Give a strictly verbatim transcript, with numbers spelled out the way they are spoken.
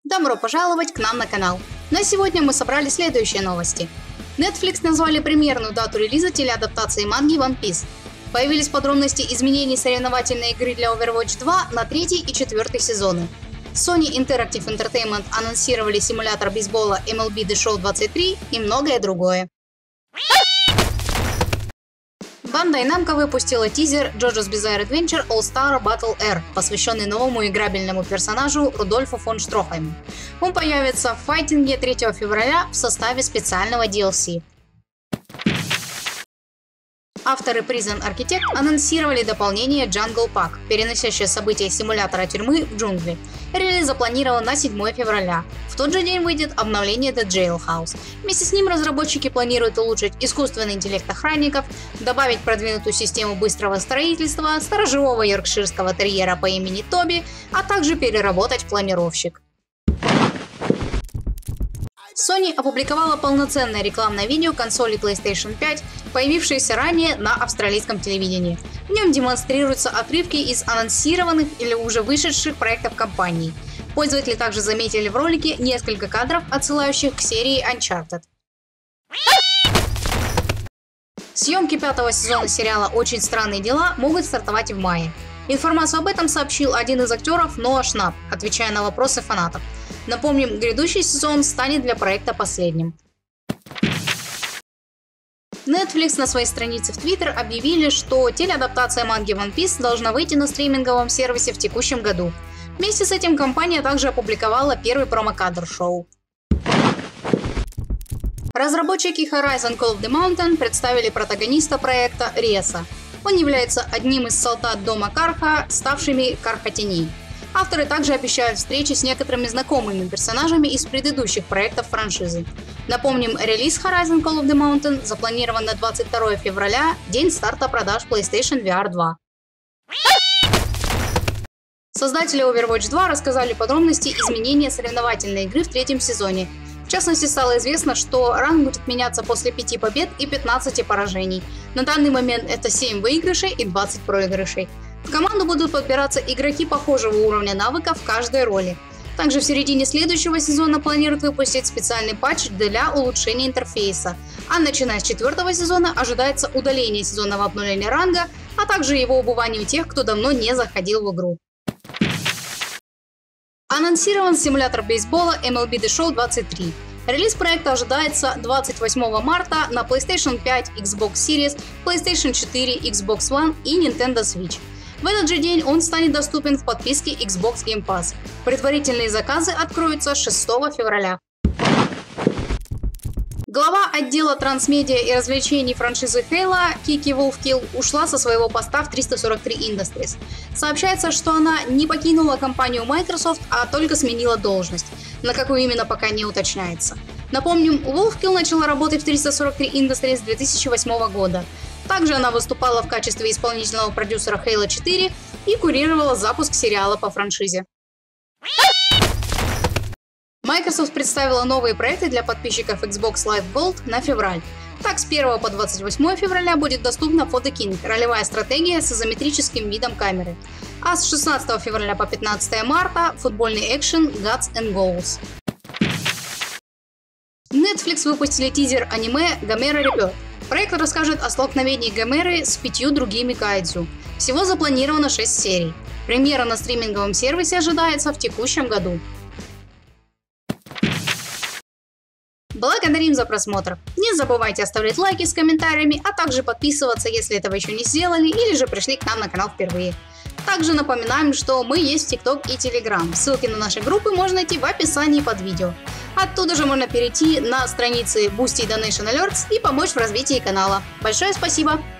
Добро пожаловать к нам на канал. На сегодня мы собрали следующие новости. Netflix назвали премьерную дату релиза телеадаптации манги One Piece. Появились подробности изменений соревновательной игры для Overwatch два на третий и четвертый сезоны. Sony Interactive Entertainment анонсировали симулятор бейсбола эм эл би The Show двадцать три и многое другое. Bandai Namco выпустила тизер JoJo's Bizarre Adventure All-Star Battle R, посвященный новому играбельному персонажу Рудольфу фон Штрохайму. Он появится в файтинге третьего февраля в составе специального ди эл си. Авторы Prison Architect анонсировали дополнение Jungle Pack, переносящее события симулятора тюрьмы в джунгли. Релиз запланирован на седьмое февраля. В тот же день выйдет обновление The Jailhouse. Вместе с ним разработчики планируют улучшить искусственный интеллект охранников, добавить продвинутую систему быстрого строительства, сторожевого йоркширского терьера по имени Тоби, а также переработать планировщик. Sony опубликовала полноценное рекламное видео консоли PlayStation пять, появившееся ранее на австралийском телевидении. В нем демонстрируются отрывки из анонсированных или уже вышедших проектов компании. Пользователи также заметили в ролике несколько кадров, отсылающих к серии Uncharted. Съемки пятого сезона сериала «Очень странные дела» могут стартовать в мае. Информацию об этом сообщил один из актеров Ноа Шнап, отвечая на вопросы фанатов. Напомним, грядущий сезон станет для проекта последним. Netflix на своей странице в Twitter объявили, что телеадаптация манги One Piece должна выйти на стриминговом сервисе в текущем году. Вместе с этим компания также опубликовала первый промокадр шоу. Разработчики Horizon Call of the Mountain представили протагониста проекта Реса. Он является одним из солдат дома Карха, ставшими Карха Теней. Авторы также обещают встречи с некоторыми знакомыми персонажами из предыдущих проектов франшизы. Напомним, релиз Horizon Call of the Mountain запланирован на двадцать второе февраля, день старта продаж PlayStation ви ар два. Создатели Overwatch два рассказали подробности изменения соревновательной игры в третьем сезоне. В частности, стало известно, что ранг будет меняться после пяти побед и пятнадцати поражений. На данный момент это семь выигрышей и двадцать проигрышей. В команду будут подбираться игроки похожего уровня навыков в каждой роли. Также в середине следующего сезона планируют выпустить специальный патч для улучшения интерфейса. А начиная с четвертого сезона ожидается удаление сезонного обновления ранга, а также его убывание у тех, кто давно не заходил в игру. Анонсирован симулятор бейсбола эм эл би The Show двадцать три. Релиз проекта ожидается двадцать восьмого марта на PlayStation пять, Xbox Series, PlayStation четыре, Xbox One и Nintendo Switch. В этот же день он станет доступен в подписке Xbox Game Pass. Предварительные заказы откроются шестого февраля. Глава отдела трансмедиа и развлечений франшизы Halo Kiki Wolfkill ушла со своего поста в триста сорок три Industries. Сообщается, что она не покинула компанию Microsoft, а только сменила должность. На какую именно, пока не уточняется. Напомним, Wolfkill начала работать в триста сорок три Industries с две тысячи восьмого года. Также она выступала в качестве исполнительного продюсера Halo четыре и курировала запуск сериала по франшизе. Microsoft представила новые проекты для подписчиков Xbox Live Gold на февраль. Так, с первого по двадцать восьмое февраля будет доступна Photo King, ролевая стратегия с изометрическим видом камеры. А с шестнадцатого февраля по пятнадцатое марта футбольный экшен Guts and Goals. Netflix выпустили тизер аниме Gamera Rebirth. Проект расскажет о столкновении Гомеры с пятью другими кайдзю. Всего запланировано шесть серий. Премьера на стриминговом сервисе ожидается в текущем году. Благодарим за просмотр. Не забывайте оставлять лайки с комментариями, а также подписываться, если этого еще не сделали или же пришли к нам на канал впервые. Также напоминаем, что мы есть в TikTok и Telegram. Ссылки на наши группы можно найти в описании под видео. Оттуда же можно перейти на страницы Boosty Donation Alerts и помочь в развитии канала. Большое спасибо!